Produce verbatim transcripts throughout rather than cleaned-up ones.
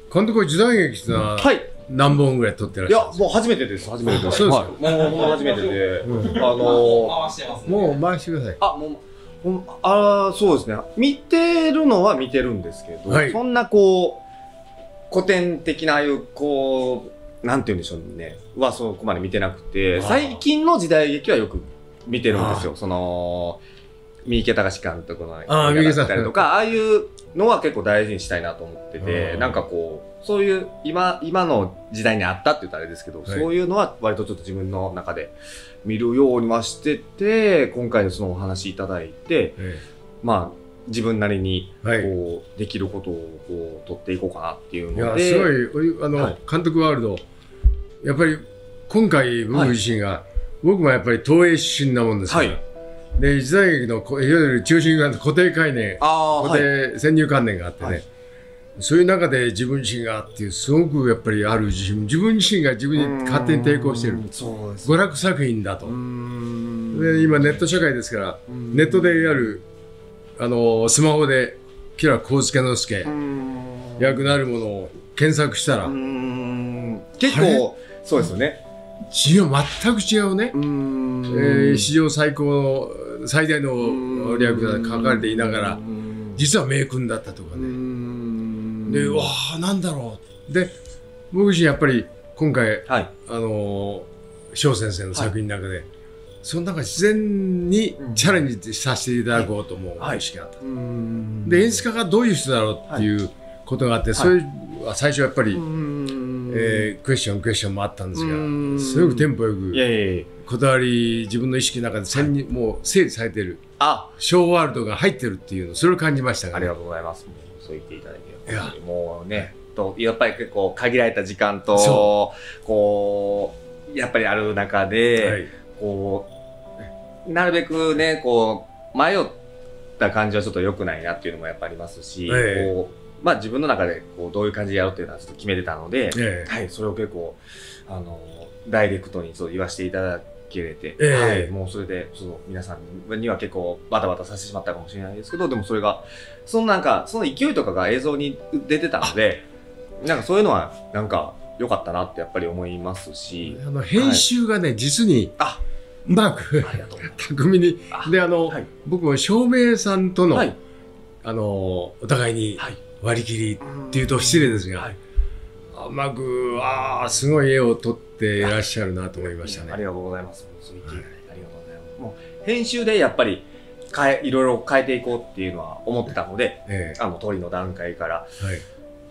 監督は時代劇ってのは、はい、何本ぐらい撮ってらっしゃるんですか？ いや、もう初めてです、初めてです。 そうですか。 もう、もう初めてで、うん、あのー、もう回してください。 あ、もう、あ、そうですね。見てるのは見てるんですけど、はい、そんなこう、古典的なああいう、こう、なんて言うんでしょうね、はそこまで見てなくて、最近の時代劇はよく見てるんですよ。その、三池崇史監督の映画だったりとか、ああいうのは結構大事にしたいなと思ってて、なんかこう、そういう今、今の時代にあったって言ったらあれですけど、はい、そういうのは割とちょっと自分の中で見るようにはしてて、今回のそのお話いただいて、はい、まあ、自分なりにこう、はい、できることをこう取っていこうかなっていうので。 いや、すごい、あの、はい、監督ワールド、やっぱり今回僕自身が、はい、僕もやっぱり東映出身なもんですから、はい、で時代劇のいわゆる中心が固定概念、固定先入観念があってね、はい、そういう中で自分自身がっていうすごくやっぱりある自信、自分自身が自分に勝手に抵抗している娯楽作品だと。で今ネット社会ですから、ネットでやるあのスマホでキラ幸助之助役なるものを検索したら結構そうですよね。 違う、全く違うね。うーん、えー、史上最高の最大の略が書かれていながら実は名君だったとかね。で、わあ、なんだろう。で、僕自身やっぱり今回、はい、あの翔先生の作品の中で、はい、その中自然にチャレンジさせていただこうと思う意識があった。で、演出家がどういう人だろうっていうことがあって、はい、それは最初やっぱり、えー、クエスチョンクエスチョンもあったんですが、すごくテンポよくこだわり、自分の意識の中で千人、はい、もう整理されてるショーワールドが入ってるっていうの、それを感じましたが、ね、 ありがとうございます。そう言っていただいて、いやもうね、とやっぱり結構限られた時間とこうやっぱりある中で、はい、こうなるべくねこう迷った感じはちょっと良くないなっていうのもやっぱありますし、はい、こうまあ自分の中でこうどういう感じでやろうっていうのはちょっと決めてたので、えー、はい、それを結構あのダイレクトにちょっと言わせていただけれて、えー、はい、もうそれでちょっと皆さんには結構バタバタさせてしまったかもしれないですけど、でもそれがそのなんかその勢いとかが映像に出てたので、なんかそういうのはなんか良かったなってやっぱり思いますし、 あの編集がね、はい、実にうまく巧みにで、あの、はい、僕も照明さんとの、はい、あのお互いに、はい、割り切りっていうと失礼ですが、はい、うまく、ああ、すごい絵を撮っていらっしゃるなと思いましたね。 ありがとうございます。そう言っていただいてありがとうございます。もう編集でやっぱり変えいろいろ変えていこうっていうのは思ってたので、ええ、あの撮りの段階から、はい、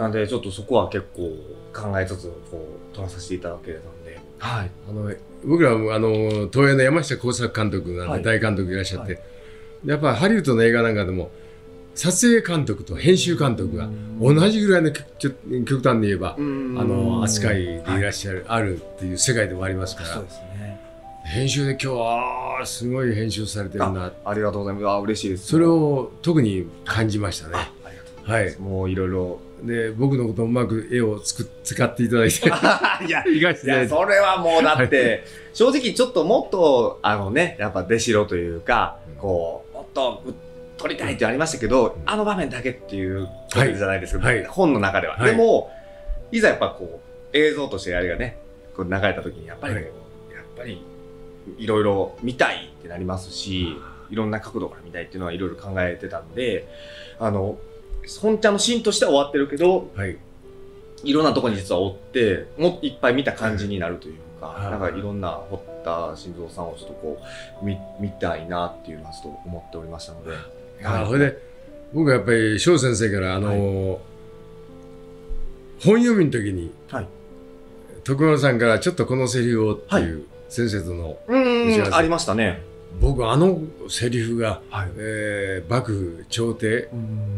なんでちょっとそこは結構考えつつこう撮らさせていただけれたので、はい、あの僕らもあの東映の山下耕作監督なんて大監督いらっしゃって、はい、やっぱりハリウッドの映画なんかでも撮影監督と編集監督が同じぐらいの極端に言えばあの扱いでいらっしゃる、はい、あるっていう世界でもありますから、そうですね、編集で今日はすごい編集されてるなあ, ありがとうございます。あ、嬉しいです。 それを特に感じましたね。 あ, ありがとうございます、はい、もういろいろで僕のことをうまく絵をつく使っていただいていやいやそれはもうだって、はい、正直ちょっともっとあのねやっぱ出しろというか、うん、こうもっと撮りたいってありましたけど、うん、あの場面だけっていうことじゃないですけど、はい、本の中では、はい、でもいざやっぱこう映像としてあれがねこう流れた時にやっぱりこう、はい、やっぱりいろいろ見たいってなりますし、いろんな角度から見たいっていうのはいろいろ考えてたんで、あの本茶のシーンとしては終わってるけど、はい、いろんなところに実は追ってもいっぱい見た感じになるというか、はい、なんかいろんな堀田新三さんをちょっとこう 見, 見たいなっていうのはちょっと思っておりましたので、 はい、それで僕はやっぱり翔先生からあのーはい、本読みの時に、はい、徳丸さんからちょっとこのセリフをっていう先生との打ち合わせありましたね。 僕あのセリフが、はい、えー、幕府朝廷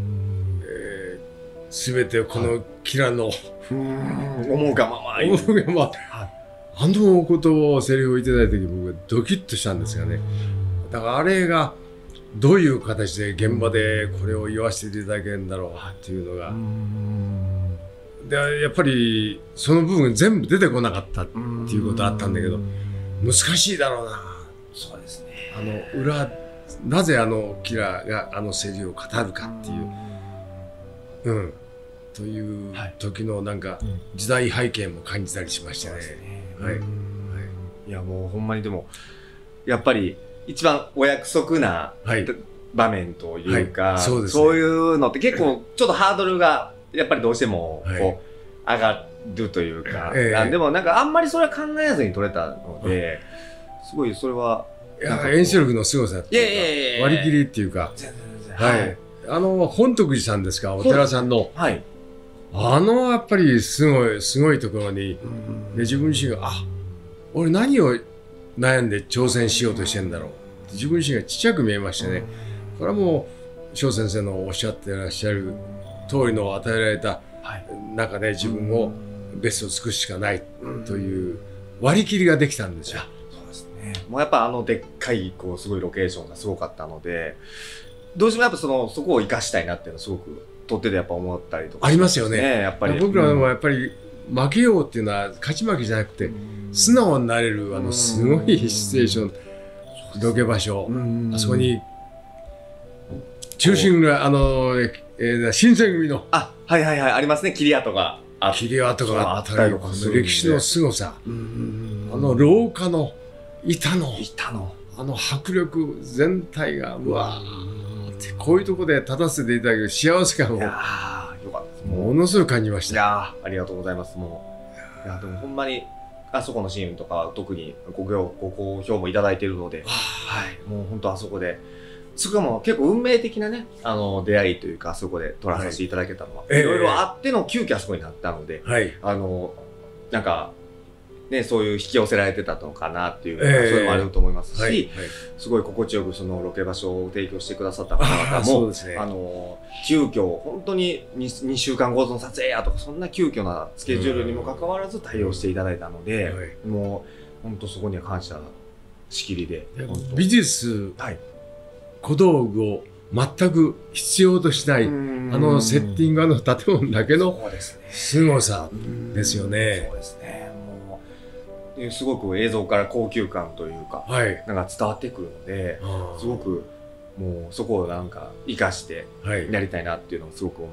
すべ、えー、てこのキラの、はい、 思うがまま思うがまま、はい、あのことをセリフをいただいた時僕はドキッとしたんですがね。だからあれがどういう形で現場でこれを言わせていただけるんだろうっていうのが、でやっぱりその部分全部出てこなかったっていうことあったんだけど、難しいだろうな。 そうですね。 あの裏なぜあのキラがあのセリフを語るかっていう、うん、 という時のなんか時代背景も感じたりしましたね。はい。 いやもうほんまにでもやっぱり一番お約束な場面というか、そういうのって結構ちょっとハードルがやっぱりどうしてもこう上がるというか、でもなんかあんまりそれは考えずに取れたので、すごいそれは。 演出力の凄さっていうか割り切りっていうか、はい、あの本徳寺さんですか、お寺さんの、はい、あのやっぱりすごいすごいところに、で自分自身があ俺何を悩んで挑戦しようとしてんだろうって自分自身がちっちゃく見えましたね。これはもう翔先生のおっしゃってらっしゃる通りの与えられた中で自分をベストを尽くすしかないという割り切りができたんですよ。 もうやっぱあのでっかいこうすごいロケーションがすごかったので、どうしてもやっぱそのそこを生かしたいなっていうのはすごく撮っててやっぱ思ったりとか、 ね、ありますよね。 やっぱり僕らもやっぱり負けようっていうのは勝ち負けじゃなくて素直になれるあのすごいシチュエーション、ロケ場所、あそこに中心があの、えー、新選組のあはいはいはいありますね、切り跡が切り跡があったり、歴史の凄さ、あの廊下の板の板のあの迫力全体がうわーってこういうところで立たせていただける幸せ感をものすごく感じました。 いやありがとうございます。もういやでもほんまにあそこのシーンとか特にごご好評もいただいているので、はい、もう本当あそこでそこも結構運命的なねあの出会いというか、あそこで撮らさせていただけたのは、はい、いろいろあっての急遽あそこになったので、はい、あのなんかね、そういう引き寄せられてたのかなっていう、えー、そういうのもあると思いますし、はいはい、すごい心地よくそのロケ場所を提供してくださった方々も、あ、ね、あの急遽本当に 2, にしゅうかんごの撮影やとかそんな急遽なスケジュールにもかかわらず対応していただいたので、うん、もう本当そこには感謝しきりで、 美術、はい、小道具を全く必要としないあのセッティング、あの建物だけの凄さですよね。 そうですね。すごく映像から高級感というか、はい、なんか伝わってくるので、すごくもうそこをなんか生かしてやりたいなっていうのをすごく思って、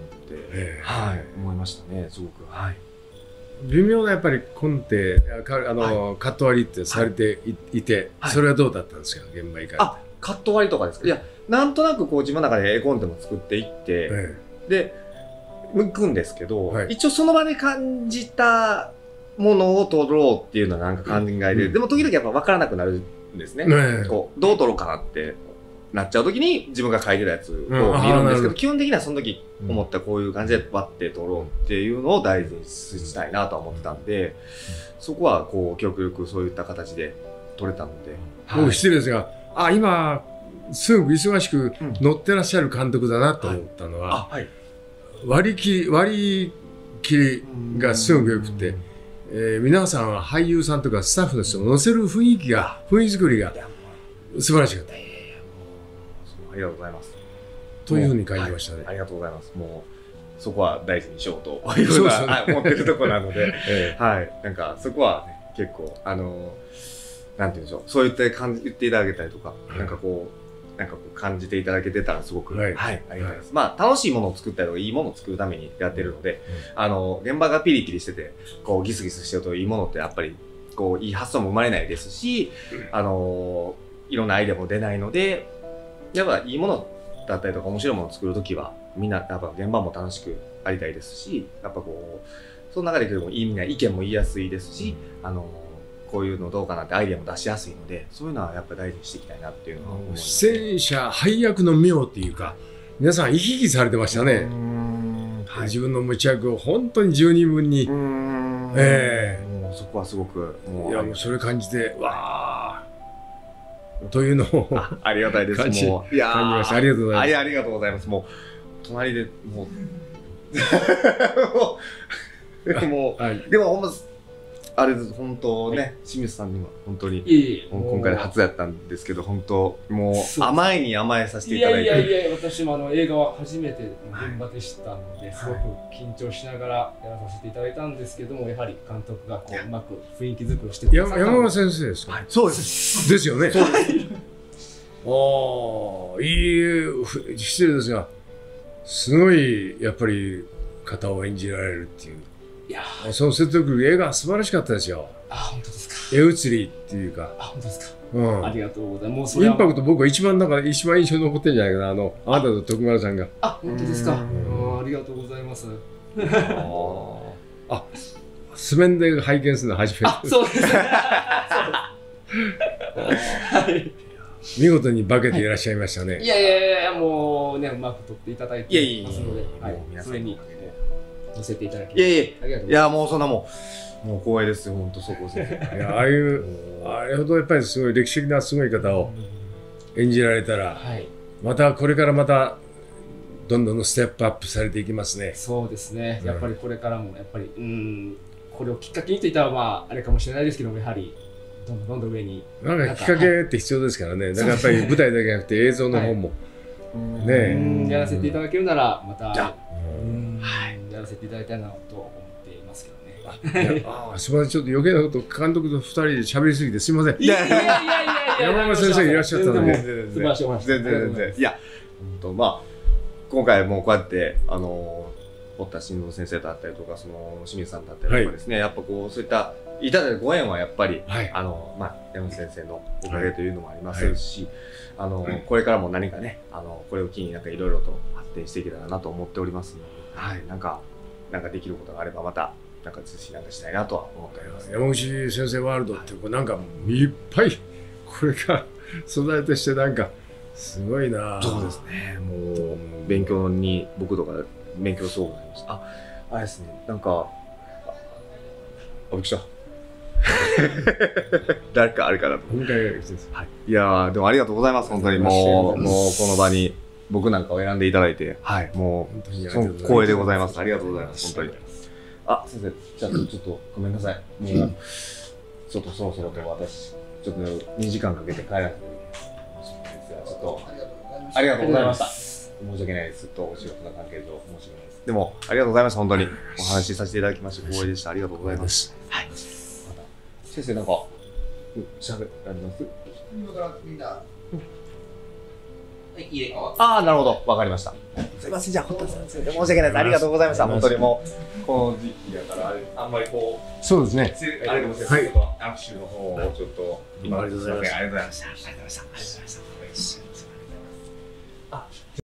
はい、思いましたね。すごく、はい、 微妙なやっぱりコンテあの、はい、カット割りってされていて、はい、それはどうだったんですか、現場以外。 あ、カット割りとかですか。いや、なんとなくこう自分の中で絵コンテも作っていって、はい、で向くんですけど、はい、一応その場で感じたものを撮ろうっていうのはなんか考えで、うん、でも時々やっぱ分からなくなるんですね。ね、こうどう撮ろうかなってなっちゃう時に自分が描いてたやつを見るんですけど、うん、基本的にはその時思ったこういう感じでバッて撮ろうっていうのを大事にしたいなと思ってたんで、うん、そこはこう極力そういった形で撮れたので。 もう、はい、失礼ですが、あ、今すごく忙しく乗ってらっしゃる監督だなと思ったのは、はいはい、割り切り割り切りがすごくよくて。えー、皆さんは俳優さんとかスタッフの人を乗せる雰囲気が雰囲気作りが素晴らしかった。ありがとうございます。 というふうに感じましたね。 はい、ありがとうございます。もうそこは大事にしようというふうな思ってるところなので、えー、はい、なんかそこは、ね、結構あのー、なんていうんでしょう、そういった感じ言っていただけたりとか、はい、なんかこう。なんかこう感じていただけてたらすごく、はい、はい、ありがたいです。まあ楽しいものを作ったりとかいいものを作るためにやってるので、うん、あの現場がピリピリしててこうギスギスしてるといいものってやっぱりこういい発想も生まれないですし、うん、あのいろんなアイデアも出ないので、やっぱいいものだったりとか面白いものを作るときはみんなやっぱ現場も楽しくありたいですし、やっぱこうその中でもいいみんな意見も言いやすいですし、うん、あのこういうのどうかなってアイデアも出しやすいので、そういうのはやっぱり大事にしていきたいなっていうのは思います、 ね。出演者配役の妙っていうか、皆さん生き生きされてましたね。はい、自分の持ち役を本当に十二分に、 ええー、もうそこはすごくもういやもうそれ感じてわーというのをあ, ありがたいです。 感じもういや感じました。ありがとうございます。 ありがとうございます。もう隣でもうもう、はい、でもほんまあれです本当ね、はい、清水さんには本当に今回初やったんですけど、本当もう甘いに甘えさせていただいて、 いやいやいや、私もあの映画は初めて現場でしたので、はい、すごく緊張しながらやらさせていただいたんですけども、やはり監督がこううまく雰囲気作りをしてくださった。 山川先生ですか。はい、 そうですですよね。そうですああ、いい失礼ですが、すごいやっぱり方を演じられるっていう。 いやその説得力、映画素晴らしかったですよ。 あ、本当ですか。 絵写りっていうか。 あ、本当ですか。 うん、 ありがとうございます。もうそれはインパクト、僕は一番なんか一番印象に残ってるんじゃないかな、あのあなたと徳丸さんが。 あ、本当ですか。ありがとうございます。 あ、素面で拝見するの初めて。 あ、そうですね。はい。 見事に化けていらっしゃいましたね。 はい、いやいやいや、もうね、うまく撮っていただいてますので、はい、それに乗せていただきます。 いやいや、ありがとうございます。いや、もうそんなもう、もう光栄ですよ、本当そこ先生。 いや、ああいう、あれほどやっぱりすごい歴史的なすごい方を演じられたら、はい、またこれからまた、どんどんステップアップされていきますね。 そうですね。やっぱりこれからも、やっぱり、うん、これをきっかけにといったら、まあ、あれかもしれないですけども、やはり、どんどんどんどん上に。 なんかきっかけって必要ですからね。だからやっぱり舞台だけじゃなくて映像の方も。 ね、やらせていただけるなら、また、やらせていただきたいなと思っていますけどね。 ああ、すみません。ちょっと余計なこと、監督と二人で喋りすぎてすみません。 いやいやいやいや、 山村先生いらっしゃったので。 素晴らしいお話。 全然全然。いや、本当まあ、今回もこうやって、あの、堀田新先生だったりとか、その清水さんだったりとかですね、やっぱこう、そういった、いただいたご縁はやっぱり、はい、あの、まあ、山口先生のおかげというのもありますし、はい、あの、はい、これからも何かね、あの、これを機になんかいろいろと発展していけたらなと思っておりますので、はい、なんか、なんかできることがあればまた、なんか通信なんかしたいなとは思っております。 山口先生ワールドって、こうなんかいっぱい、これから素材としてなんか、すごいな。 そうですね。もう、勉強に、僕とか勉強そうございました。あ、あれですね、なんか、あ、びっくりした。誰かあれかなと。 今回、はい、 いやー、でもありがとうございます。本当にもう、もうこの場に僕なんかを選んでいただいて、はい、もう、光栄でございます。ありがとうございます。本当に。あ、先生、じゃあちょっとごめんなさい。もう、ちょっとそろそろと私、ちょっとにじかんかけて帰らなきゃいけないですが、ちょっと、ありがとうございました。申し訳ないです。ずっとお仕事の関係上、申し訳ないです。でも、ありがとうございました。本当に。お話しさせていただきまして、光栄でした。ありがとうございます。はい。先生、なんか、しゃべられます？今からみんな、はい、入れ替わって。ああ、なるほど。わかりました。すいません、じゃあ、本当に申し訳ないです。ありがとうございました。本当にもう、この時期だから、あんまりこう、 そうですね。 あれでも先生と握手の方をちょっと、今、ありがとうございました。ありがとうございました。ありがとうございました。ありがとうございました。